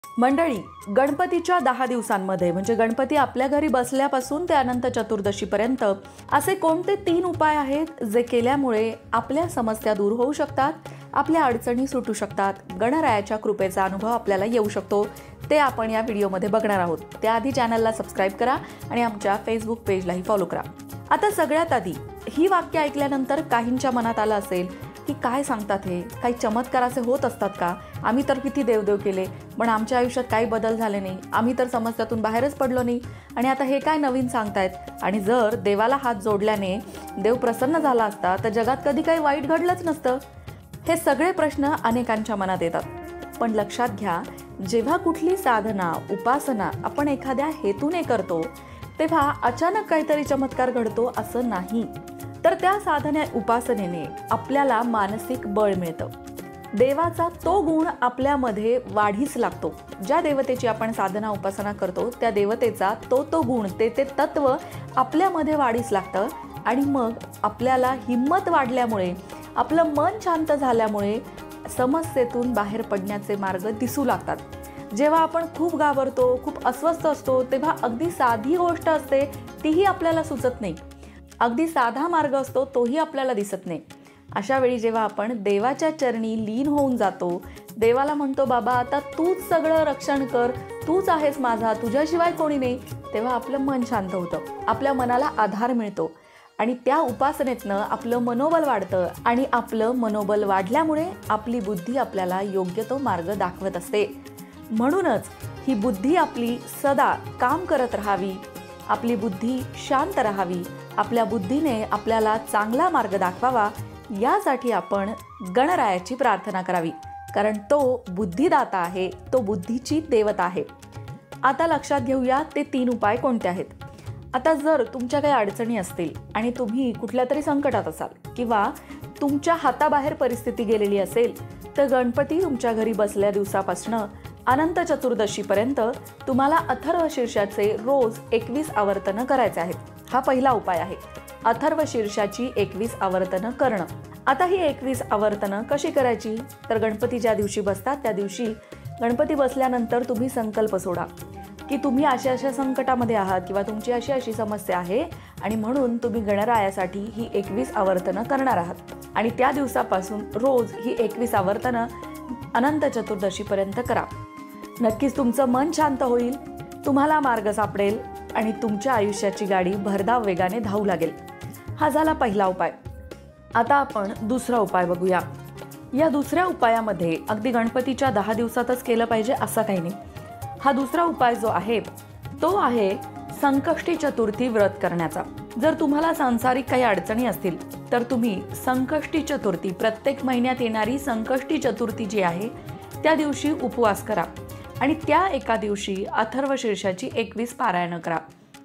मंडळी, गणपतीच्या 10 दिवसांमध्ये म्हणजे गणपती आपल्या घरी बसल्यापासून ते अनंत चतुर्दशीपर्यंत असे कोणते 3 उपाय आहेत जे केल्यामुळे आपल्या समस्या दूर होऊ शकतात, आपल्या अडचणी सुटू शकतात, गणरायाच्या कृपेचा अनुभव आपल्याला येऊ शकतो, ते आपण या व्हिडिओमध्ये बघणार आहोत. त्याआधी चॅनलला सबस्क्राईब करा आणि आमच्या फेसबुक पेजलाही फॉलो करा. आता सगळ्यात आधी ही वाक्य ऐकल्यानंतर काहींच्या मनात आलं असेल की काय सांगतात हे, काही चमत्कार असे होत असतात का? आम्ही तर किती देवदेव केले पण आमच्या आयुष्यात काही बदल झाले नाही, आम्ही तर समस्यातून बाहेरच पडलो नाही आणि आता हे काय नवीन सांगतायत. आणि जर देवाला हात जोडल्याने देव प्रसन्न झाला असता तर जगात कधी काही वाईट घडलंच नसतं. हे सगळे प्रश्न अनेकांच्या मनात येतात. पण लक्षात घ्या, जेव्हा कुठली साधना उपासना आपण एखाद्या हेतूने करतो तेव्हा अचानक काहीतरी चमत्कार घडतो असं नाही, तर त्या साधना उपासनेने आपल्याला मानसिक बळ मिळतं. देवाचा तो गुण आपल्यामध्ये वाढीस लागतो. ज्या देवतेची आपण साधना उपासना करतो त्या देवतेचा तो गुण ते तत्व आपल्यामध्ये वाढीस लागतं आणि मग आपल्याला हिंमत वाढल्यामुळे, आपलं मन शांत झाल्यामुळे समस्येतून बाहेर पडण्याचे मार्ग दिसू लागतात. जेव्हा आपण खूप घाबरतो, खूप अस्वस्थ असतो तेव्हा अगदी साधी गोष्ट असते तीही आपल्याला सुचत नाही, अगदी साधा मार्ग असतो तोही आपल्याला दिसत नाही. अशा वेळी जेव्हा आपण देवाच्या चरणी लीन होऊन जातो, देवाला म्हणतो बाबा आता तूच सगळं रक्षण कर, तूच आहेस माझा, तुझ्याशिवाय कोणी नाही, तेव्हा आपलं मन शांत होतं, आपल्या मनाला आधार मिळतो आणि त्या उपासनेतनं आपलं मनोबल वाढतं आणि आपलं मनोबल वाढल्यामुळे आपली बुद्धी आपल्याला योग्य तो मार्ग दाखवत असते. म्हणूनच ही बुद्धी आपली सदा काम करत राहावी, आपली बुद्धी शांत राहावी, आपल्या बुद्धीने आपल्याला चांगला मार्ग दाखवावा, यासाठी आपण गणरायाची प्रार्थना करावी, कारण तो बुद्धिदाता आहे, तो बुद्धीची देवता आहे. आता लक्षात घेऊया ते 3 उपाय कोणते आहेत. आता जर तुमच्या काही अडचणी असतील आणि तुम्ही कुठल्या तरी संकटात असाल किंवा तुमच्या हाताबाहेर परिस्थिती गेलेली असेल, तर गणपती तुमच्या घरी बसल्या दिवसापासून अनंत चतुर्दशीपर्यंत तुम्हाला अथर्व शीर्षाचे रोज 21 आवर्तनं करायचे आहेत. हा पहिला उपाय आहे, अथर्व शीर्षाची 21 आवर्तनं करणं. आता ही 21 आवर्तनं कशी करायची, तर गणपती ज्या दिवशी बसतात त्या दिवशी गणपती बसल्यानंतर तुम्ही संकल्प सोडा की तुम्ही अशा संकटामध्ये आहात किंवा तुमची अशी समस्या आहे आणि म्हणून तुम्ही गणरायासाठी ही 21 आवर्तनं करणार आहात आणि त्या दिवसापासून रोज ही 21 आवर्तनं अनंत चतुर्दशीपर्यंत करा. नक्कीच तुमचं मन शांत होईल, तुम्हाला मार्ग सापडेल आणि तुमच्या आयुष्याची गाडी भरधाव वेगाने धावू लागेल. हा झाला पहिला उपाय. आता आपण दुसरा उपाय बघूया. या दुसऱ्या उपायामध्ये अगदी गणपतीच्या 10 दिवसातच केलं पाहिजे असं काही नाही. हा दुसरा उपाय जो आहे तो आहे संकष्टी चतुर्थी व्रत करण्याचा. जर तुम्हाला सांसारिक काही अडचणी असतील तर तुम्ही संकष्टी चतुर्थी, प्रत्येक महिन्यात येणारी संकष्टी चतुर्थी जी आहे त्या दिवशी उपवास करा आणि त्या एका दिवशी अथर्व शीर्षाची 21 पारायणं करा.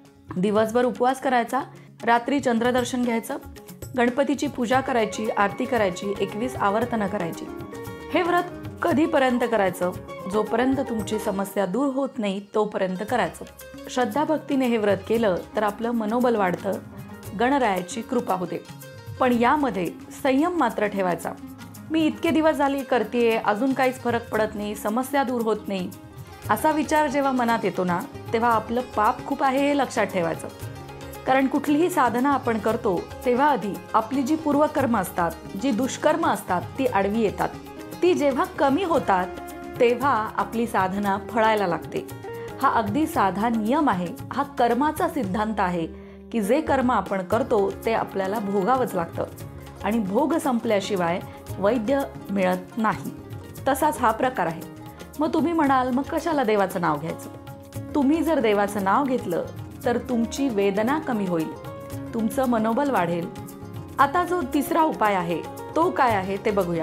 दिवसभर उपवास करायचा, रात्री चंद्रदर्शन घ्यायचं, गणपतीची पूजा करायची, आरती करायची, 21 आवर्तनं करायची. हे व्रत कधीपर्यंत करायचं, जोपर्यंत तुमची समस्या दूर होत नाही तोपर्यंत करायचं. श्रद्धाभक्तीने हे व्रत केलं तर आपलं मनोबल वाढतं, गणरायाची कृपा होते. पण यामध्ये संयम मात्र ठेवायचा. मी इतके दिवस झाले करतेय, अजून काहीच फरक पडत नाही, समस्या दूर होत नाही, असा विचार जेव्हा मनात येतो ना, तेव्हा आपलं पाप खूप आहे हे लक्षात ठेवायचं. कारण कुठलीही साधना आपण करतो तेव्हा आधी आपली जी पूर्वकर्म असतात, जी दुष्कर्म असतात ती आडवी येतात. ती जेव्हा कमी होतात तेव्हा आपली साधना फळायला लागते. हा अगदी साधा नियम आहे, हा कर्माचा सिद्धांत आहे की जे कर्म आपण करतो ते आपल्याला भोगावंच लागतं आणि भोग संपल्याशिवाय वैद्य मिळत नाही. तसाच हा प्रकार आहे. मग तुम्ही म्हणाल मग कशाला देवाचं नाव घ्यायचं. तुम्ही जर देवाचं नाव घेतलं तर तुमची वेदना कमी होईल, तुमचं मनोबल वाढेल. आता जो तिसरा उपाय आहे तो काय आहे ते बघूया.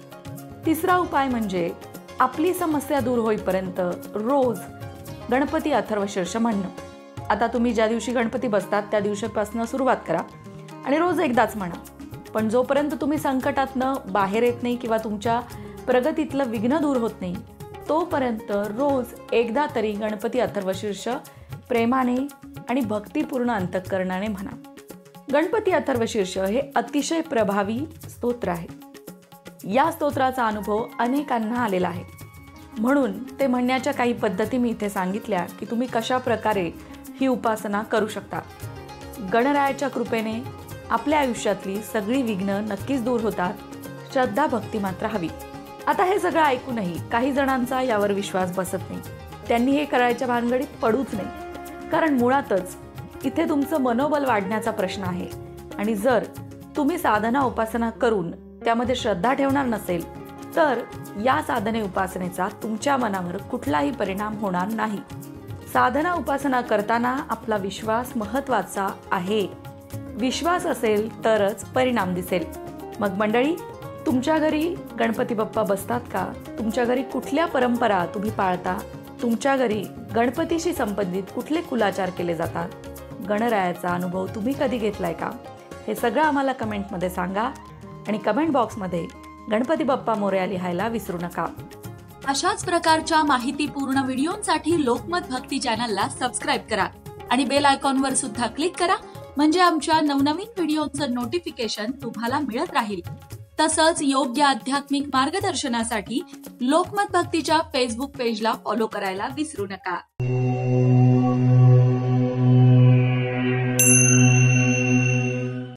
तिसरा उपाय म्हणजे आपली समस्या दूर होईपर्यंत रोज गणपती अथर्व शीर्ष म्हणणं. आता तुम्ही ज्या दिवशी गणपती बसतात त्या दिवशीपासून सुरुवात करा आणि रोज एकदाच म्हणा. पण जोपर्यंत तुम्ही संकटातनं बाहेर येत नाही किंवा तुमच्या प्रगतीतलं विघ्न दूर होत नाही तोपर्यंत रोज एकदा तरी गणपती अथर्व शीर्ष प्रेमाने आणि भक्तिपूर्ण अंतःकरणाने म्हणा. गणपती अथर्व शीर्ष हे अतिशय प्रभावी स्तोत्र आहे. या स्तोत्राचा अनुभव अनेकांना आलेला आहे. म्हणून ते म्हणण्याच्या काही पद्धती मी इथे सांगितल्या की तुम्ही कशा प्रकारे ही उपासना करू शकता. गणरायाच्या कृपेने आपल्या आयुष्यातली सगळी विघ्न नक्कीच दूर होतात. श्रद्धा भक्ती मात्र हवी. आता हे सगळं ऐकूनही काही जणांचा यावर विश्वास बसत नाही. त्यांनी हे करायच्या भानगडीत पडूच नाही, कारण मुळातच इथे तुमचं मनोबल वाढण्याचा प्रश्न आहे. आणि जर तुम्ही साधना उपासना करून त्यामध्ये श्रद्धा ठेवणार नसेल तर या साधने उपासनेचा तुमच्या मनावर कुठलाही परिणाम होणार नाही. साधना उपासना करताना आपला विश्वास महत्त्वाचा आहे. विश्वास असेल तरच परिणाम दिसेल. मग मंडळी, तुमच्या घरी गणपती बाप्पा बसतात का? तुमच्या घरी कुठल्या परंपरा तुम्ही पाळता? तुमच्या घरी गणपतीशी संबंधित कुठले कुलाचार केले जातात? गणरायाचा अनुभव तुम्ही कधी घेतलाय का? हे सगळं आम्हाला कमेंटमध्ये सांगा आणि कमेंट बॉक्समध्ये गणपती बाप्पा मोरया लिहायला विसरू नका. अशाच प्रकारच्या माहितीपूर्ण व्हिडिओंसाठी लोकमत भक्ती चॅनलला सबस्क्राईब करा आणि बेल आयकॉनवर सुद्धा क्लिक करा, म्हणजे आमच्या नवनवीन व्हिडिओचं नोटिफिकेशन तुम्हाला मिळत राहील. तसंच योग्य आध्यात्मिक मार्गदर्शनासाठी लोकमत भक्तीच्या फेसबुक पेजला फॉलो करायला विसरू नका.